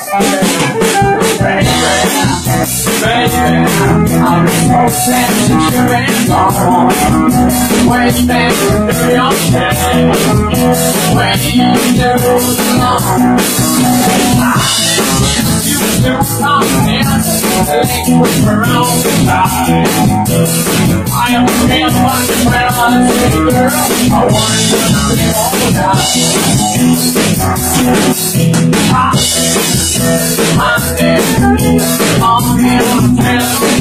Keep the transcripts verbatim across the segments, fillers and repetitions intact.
I'm so sad that you're gone. When you make your change, when you do wrong, you do something around the time. I am real much where I say, girl, I want you to be all that. I'm dead, I'm here, I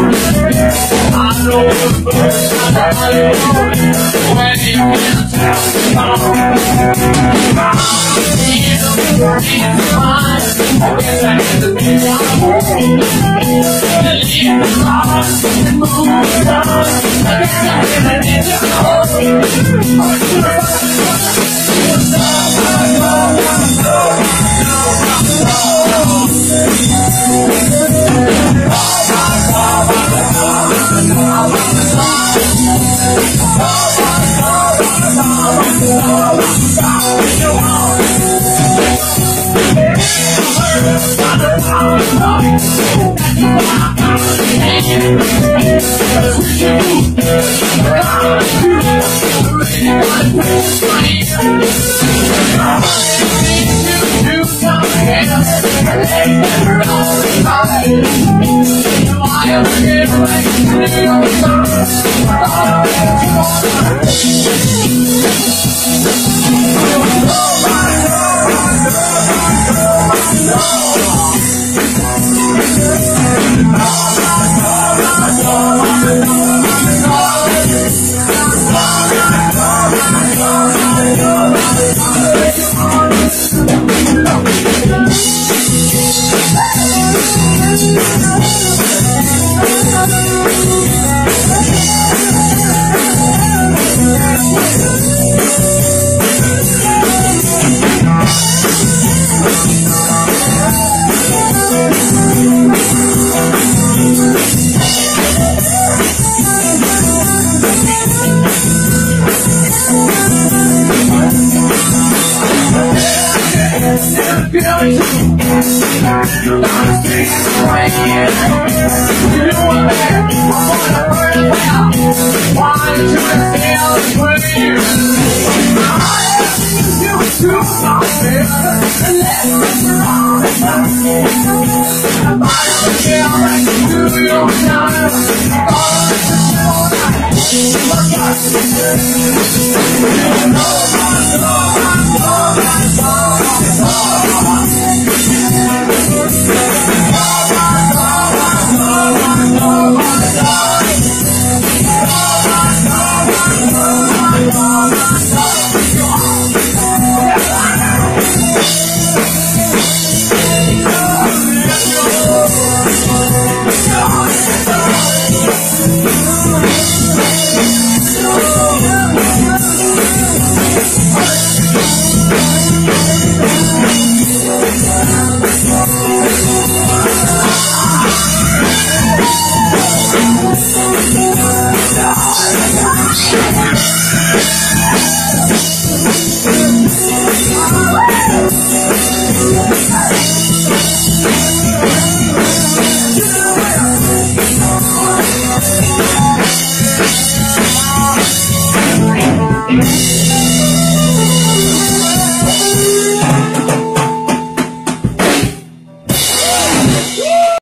know the first time I when you can tell I guess I had to be on the world. Leave the heart and move on. I guess I had to be